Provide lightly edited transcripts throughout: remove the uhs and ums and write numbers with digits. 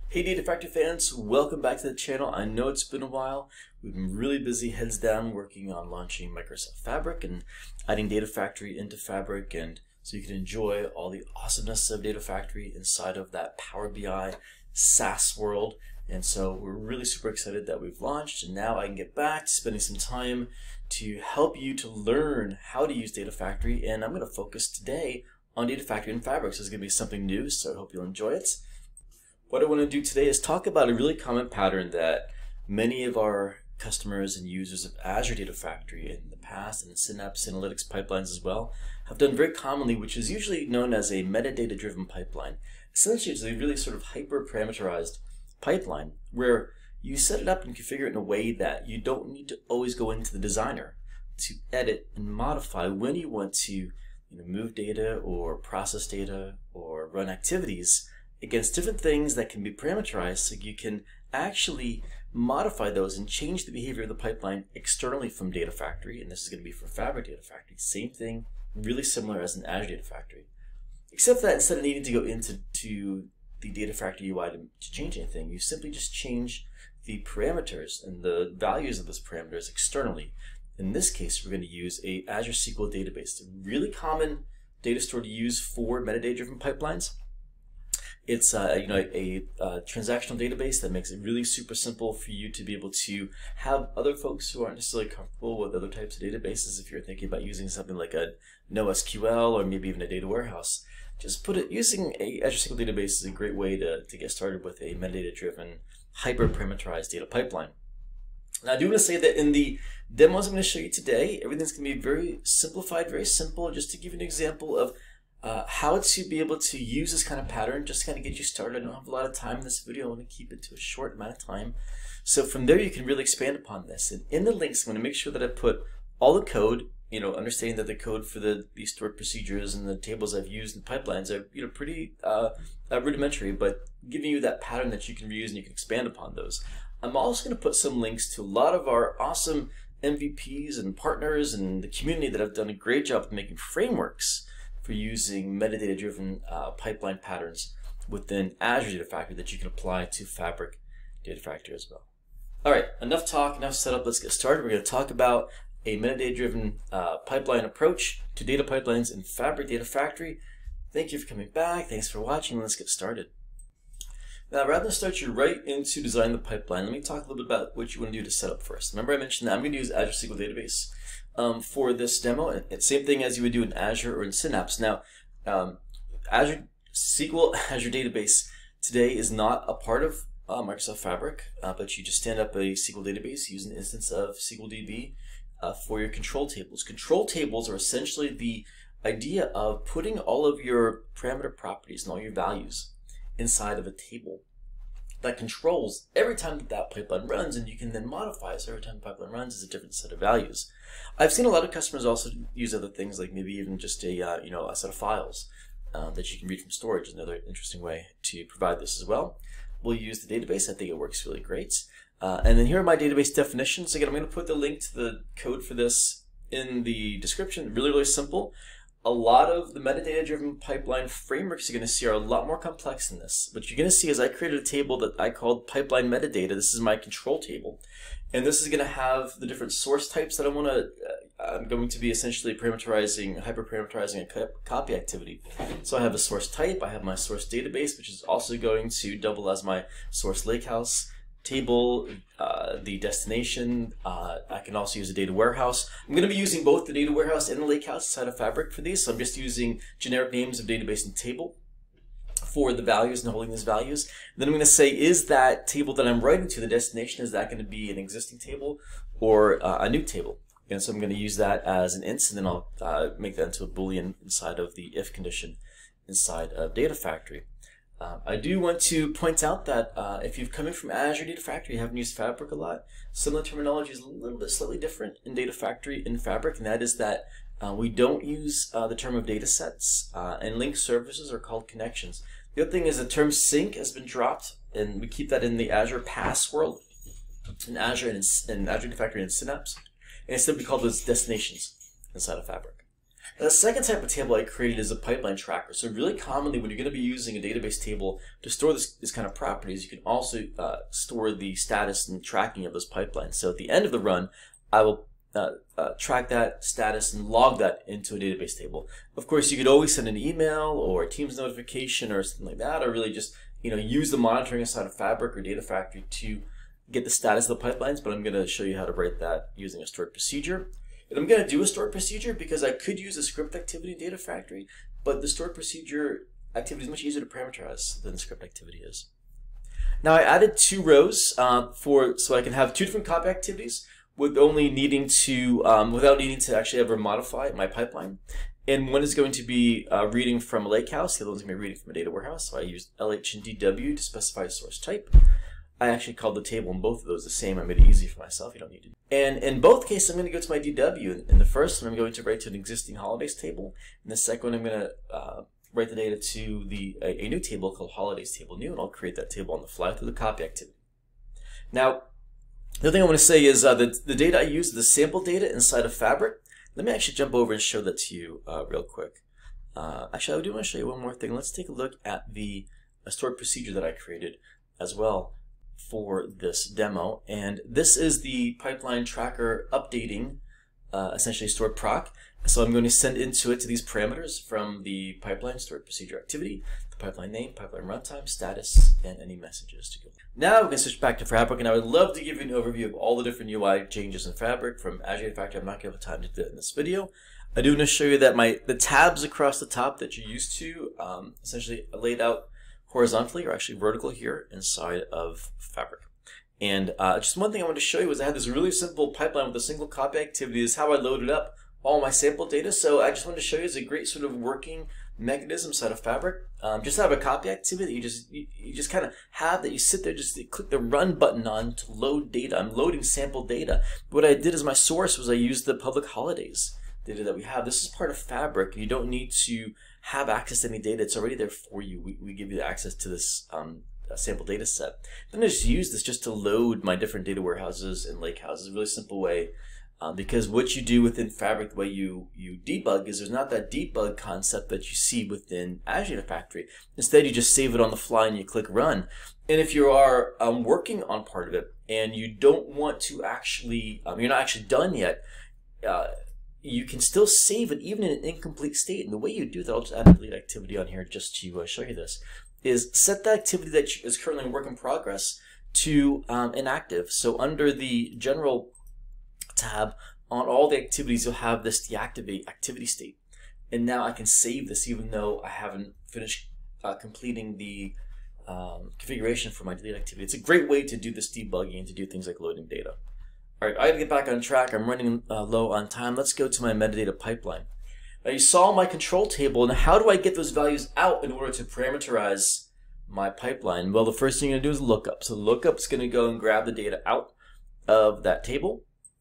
Hey Data Factory fans, welcome back to the channel. I know it's been a while. We've been really busy, heads down, working on launching Microsoft Fabric and adding Data Factory into Fabric, and so you can enjoy all the awesomeness of Data Factory inside of that Power BI SaaS world. And so we're really super excited that we've launched, and now I can get back to spending some time to help you to learn how to use Data Factory. And I'm going to focus today on Data Factory in Fabric. So it's going to be something new, so I hope you'll enjoy it. What I want to do today is talk about a really common pattern that many of our customers and users of Azure Data Factory in the past, and Synapse Analytics pipelines as well, have done very commonly, which is usually known as a metadata-driven pipeline. Essentially, it's a really sort of hyper-parameterized pipeline where you set it up and configure it in a way that you don't need to always go into the designer to edit and modify when you want to move data or process data or run activities against different things that can be parameterized, so you can actually modify those and change the behavior of the pipeline externally from Data Factory. And this is going to be for Fabric Data Factory. Same thing, really similar as an Azure Data Factory. Except that instead of needing to go into the Data Factory UI to change anything, you simply just change the parameters and the values of those parameters externally. In this case, we're going to use a Azure SQL database, a really common data store to use for metadata-driven pipelines. It's a transactional database that makes it really super simple for you to be able to have other folks who aren't necessarily comfortable with other types of databases. If you're thinking about using something like a NoSQL or maybe even a data warehouse, just using a Azure SQL database is a great way to get started with a metadata-driven, hyper-parameterized data pipeline. Now, I do want to say that in the demos I'm going to show you today, everything's going to be very simplified, very simple. Just to give you an example of how to be able to use this kind of pattern, just to kind of get you started. I don't have a lot of time in this video. I want to keep it to a short amount of time. So from there, you can really expand upon this. And in the links, I'm going to make sure that I put all the code, understanding that the code for the stored procedures and the tables I've used in pipelines are, pretty rudimentary, but giving you that pattern that you can reuse and you can expand upon those. I'm also going to put some links to a lot of our awesome MVPs and partners and the community that have done a great job of making frameworks for using metadata-driven pipeline patterns within Azure Data Factory that you can apply to Fabric Data Factory as well. All right, enough talk, enough setup. Let's get started. We're going to talk about a metadata-driven pipeline approach to data pipelines in Fabric Data Factory. Thank you for coming back. Thanks for watching. Let's get started. Now, rather than start you right into designing the pipeline, let me talk a little bit about what you want to do to set up first. Remember, I mentioned that I'm going to use Azure SQL Database for this demo. It's the same thing as you would do in Azure or in Synapse. Now, Azure SQL, Azure Database today is not a part of Microsoft Fabric, but you just stand up a SQL database, use an instance of SQLDB for your control tables. Control tables are essentially the idea of putting all of your parameter properties and all your values inside of a table that controls every time that pipeline runs, and you can then modify it. So every time the pipeline runs is a different set of values. I've seen a lot of customers also use other things, like maybe even just a set of files that you can read from storage. Another interesting way to provide this as well. We'll use the database. I think it works really great. And then here are my database definitions. Again, I'm going to put the link to the code for this in the description. Really, really simple. A lot of the metadata-driven pipeline frameworks you're going to see are a lot more complex than this. What you're going to see is I created a table that I called pipeline metadata. This is my control table. And this is going to have the different source types that I'm going to be essentially parameterizing, hyper-parameterizing a copy activity. So I have a source type, I have my source database, which is also going to double as my source lakehouse table, the destination. I can also use a data warehouse. I'm going to be using both the data warehouse and the lakehouse inside of Fabric for these, so I'm just using generic names of database and table for the values and holding these values. And then I'm going to say, is that table that I'm writing to the destination, is that going to be an existing table or a new table? And so I'm going to use that as an int, and then I'll make that into a Boolean inside of the if condition inside of Data Factory. I do want to point out that if you've come in from Azure Data Factory, you haven't used Fabric a lot, some of the terminology is a little bit slightly different in Data Factory in Fabric, and that is that we don't use the term of data sets, and linked services are called connections. The other thing is the term sync has been dropped, and we keep that in the Azure PaaS world, in Azure and in Azure Data Factory and Synapse, and it's simply called those destinations inside of Fabric. The second type of table I created is a pipeline tracker. So really commonly when you're going to be using a database table to store this kind of properties, you can also store the status and tracking of those pipelines. So at the end of the run, I will track that status and log that into a database table. Of course, you could always send an email or a Teams notification or something like that, or really just use the monitoring inside of Fabric or Data Factory to get the status of the pipelines. But I'm going to show you how to write that using a stored procedure. And I'm going to do a stored procedure because I could use a script activity in Data Factory, but the stored procedure activity is much easier to parameterize than the script activity is. Now I added 2 rows so I can have 2 different copy activities with only needing to without needing to actually ever modify my pipeline. And one is going to be reading from a lakehouse. The other one's going to be reading from a data warehouse. So I used LH and DW to specify a source type. I actually called the table in both of those the same. I made it easy for myself. You don't need to. And in both cases, I'm going to go to my DW. In the first one, I'm going to write to an existing holidays table. In the second one, I'm going to write the data to a new table called holidays table new, and I'll create that table on the fly through the copy activity. Now, the other thing I want to say is that the data I use is the sample data inside of Fabric. Let me actually jump over and show that to you real quick. Actually, I do want to show you one more thing. Let's take a look at the stored procedure that I created as well for this demo. And this is the pipeline tracker updating, essentially stored proc. So I'm going to send into it to these parameters from the pipeline stored procedure activity, the pipeline name, pipeline runtime, status, and any messages to go. Now we can switch back to Fabric, and I would love to give you an overview of all the different UI changes in Fabric from Azure Data Factory. I'm not going to have time to do that in this video. I do want to show you that the tabs across the top that you're used to, essentially laid out horizontally or actually vertical here inside of Fabric. And just one thing I want to show you is I had this really simple pipeline with a single copy activity. This is how I loaded up all my sample data. So I just wanted to show you it's a great sort of working mechanism inside of Fabric. Just have a copy activity that you just kind of have that you sit there, just click the run button on to load data. I'm loading sample data. What I did as my source was I used the public holidays data that we have. This is part of Fabric. You don't need to have access to any data. It's already there for you. We give you access to this sample data set. Then I just use this just to load my different data warehouses and lakehouses. A really simple way. Because what you do within Fabric, the way you debug is there's not that debug concept that you see within Azure Data Factory. Instead, you just save it on the fly and you click run. And if you are working on part of it and you don't want to actually, you're not actually done yet, you can still save it even in an incomplete state. And the way you do that, I'll just add a delete activity on here just to show you this, is set the activity that is currently in work in progress to inactive. So under the general tab on all the activities, you'll have this deactivate activity state. And now I can save this even though I haven't finished completing the configuration for my delete activity. It's a great way to do this debugging and to do things like loading data. All right, I gotta get back on track. I'm running low on time. Let's go to my metadata pipeline. Now you saw my control table, and how do I get those values out in order to parameterize my pipeline? Well, the first thing you're gonna do is lookup. So lookup is gonna go and grab the data out of that table.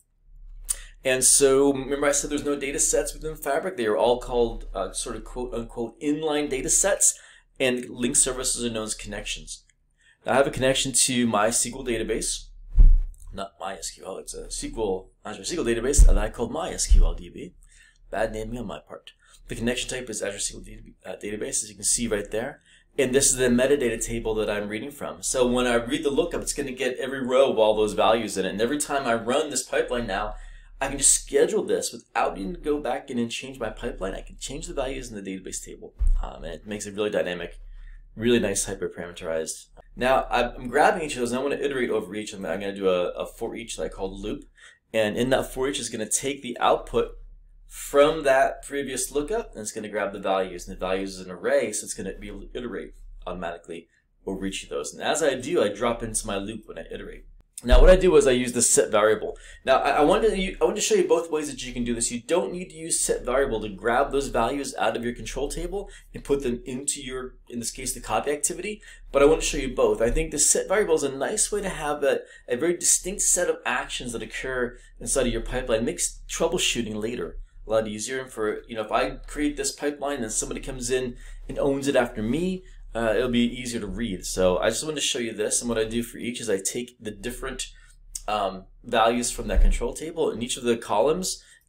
And so remember I said there's no data sets within Fabric. They are all called sort of quote unquote inline data sets, and link services are known as connections. Now I have a connection to my SQL database, not MySQL, it's a Azure SQL database that I called MySQL-DB. Bad naming on my part. The connection type is Azure SQL database, as you can see right there. And this is the metadata table that I'm reading from. So when I read the lookup, it's going to get every row of all those values in it. And every time I run this pipeline now, I can just schedule this without needing to go back in and change my pipeline. I can change the values in the database table. And it makes it really dynamic, really nice hyper-parameterized. Now, I'm grabbing each of those and I want to iterate over each of them. I'm going to do a for each that I called loop. And in that for each is going to take the output from that previous lookup and it's going to grab the values. And the values is an array, so it's going to be able to iterate automatically over each of those. And as I do, I drop into my loop when I iterate. Now what I do is I use the set variable. Now I wanted to show you both ways that you can do this. You don't need to use set variable to grab those values out of your control table and put them into your, in this case, the copy activity, but I want to show you both. I think the set variable is a nice way to have a very distinct set of actions that occur inside of your pipeline. It makes troubleshooting later a lot easier. And for, if I create this pipeline and somebody comes in and owns it after me, it'll be easier to read. So I just wanted to show you this, and what I do for each is I take the different values from that control table, and each of the columns, if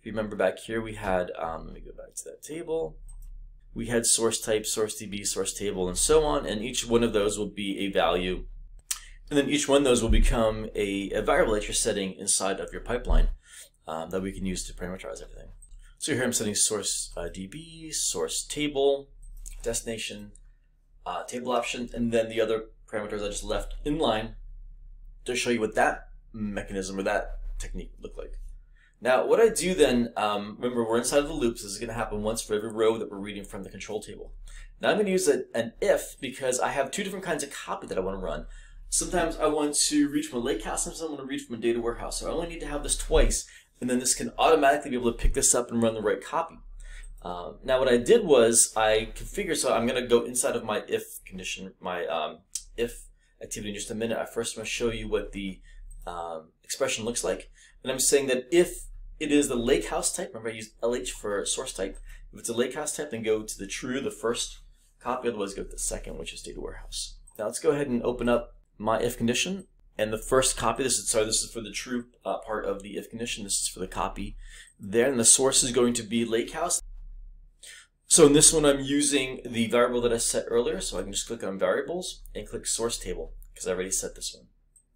you remember back here, we had, let me go back to that table. We had source type, source DB, source table, and so on, and each one of those will be a value. And then each one of those will become a variable that you're setting inside of your pipeline that we can use to parameterize everything. So here I'm setting source DB, source table, destination, table option, and then the other parameters I just left in line to show you what that mechanism or that technique would look like. Now, what I do then, remember we're inside of the loops. This is going to happen once for every row that we're reading from the control table. Now I'm going to use an if because I have two different kinds of copy that I want to run. Sometimes I want to read from a lakehouse, sometimes I want to read from a data warehouse. So I only need to have this twice, and then this can automatically be able to pick this up and run the right copy. Now what I did was I configured, so I'm going to go inside of my if condition, my if activity in just a minute. I first want to show you what the expression looks like. And I'm saying that if it is the lakehouse type, remember I used LH for source type. If it's a lakehouse type, then go to the true, the first copy, otherwise go to the second, which is data warehouse. Now let's go ahead and open up my if condition. And the first copy, this is for the true part of the if condition. This is for the copy there. And the source is going to be lakehouse. So in this one, I'm using the variable that I set earlier. So I can just click on variables and click source table because I already set this one.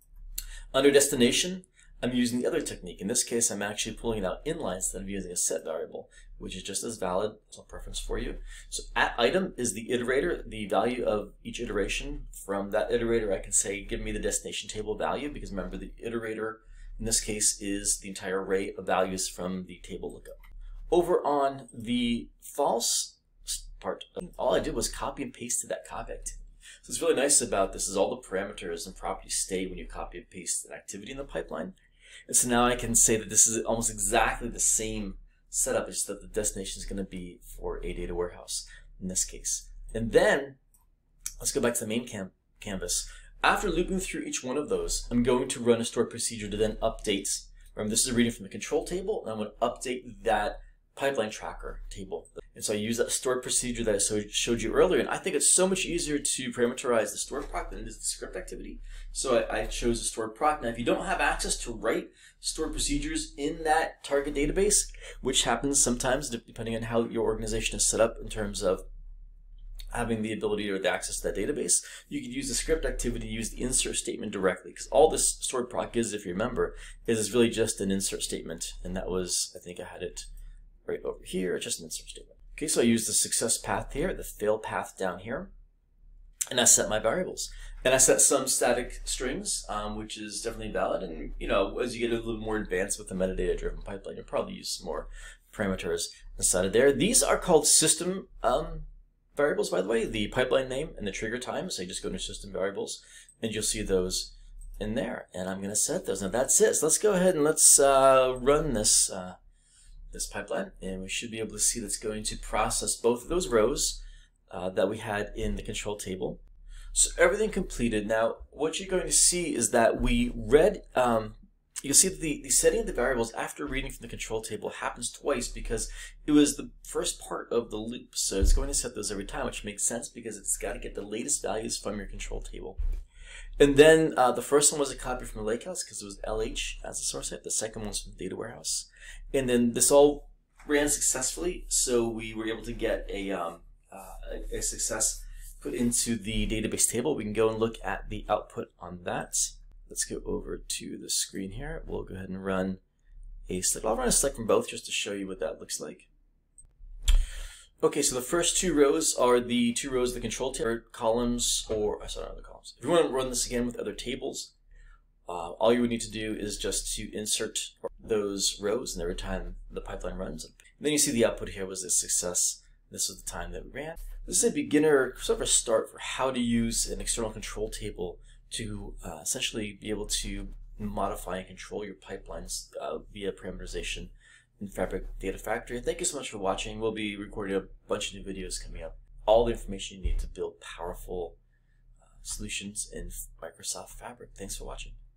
Under destination, I'm using the other technique. In this case, I'm actually pulling it out inline instead of using a set variable, which is just as valid. It's a preference for you. So at item is the iterator, the value of each iteration. From that iterator, I can say, give me the destination table value, because remember the iterator in this case is the entire array of values from the table lookup. Over on the false part, all I did was copy and paste to that copy activity. So what's really nice about this is all the parameters and properties stay when you copy and paste an activity in the pipeline. And so now I can say that this is almost exactly the same setup, it's just that the destination is going to be for a data warehouse in this case. And then let's go back to the main canvas. After looping through each one of those, I'm going to run a stored procedure to then update. Remember, this is a reading from the control table, and I'm going to update that pipeline tracker table. And so I use that stored procedure that I showed you earlier, and I think it's so much easier to parameterize the stored proc than it is the script activity. So I chose the stored proc. Now, if you don't have access to write stored procedures in that target database, which happens sometimes depending on how your organization is set up in terms of having the ability or the access to that database, you could use the script activity, use the insert statement directly, because all this stored proc is, if you remember, is really just an insert statement. And that was, I think I had it right over here, just an insert statement. Okay, so I use the success path here, the fail path down here, and I set my variables. And I set some static strings, which is definitely valid. And you know, as you get a little more advanced with the metadata-driven pipeline, you'll probably use some more parameters inside of there. These are called system variables, by the way, the pipeline name and the trigger time. So you just go into system variables, and you'll see those in there. And I'm going to set those. Now that's it. So let's go ahead and let's run this. This pipeline, and we should be able to see that's going to process both of those rows that we had in the control table. So everything completed. Now what you're going to see is that we read, you'll see that the setting of the variables after reading from the control table happens twice because it was the first part of the loop. So it's going to set those every time, which makes sense because it's got to get the latest values from your control table. And then the first one was a copy from the lakehouse because it was LH as a source type. The second one was from the data warehouse. And then this all ran successfully, so we were able to get a success put into the database table. We can go and look at the output on that. Let's go over to the screen here. We'll go ahead and run a select. I'll run a select from both just to show you what that looks like. Okay, so the first two rows are the two rows of the control table columns, or sorry, not the columns. If you want to run this again with other tables, all you would need to do is just to insert those rows, and every time the pipeline runs. And then you see the output here was a success. This was the time that we ran. This is a beginner sort of a start for how to use an external control table to essentially be able to modify and control your pipelines via parameterization in Fabric Data Factory. Thank you so much for watching. We'll be recording a bunch of new videos coming up. All the information you need to build powerful solutions in Microsoft Fabric. Thanks for watching.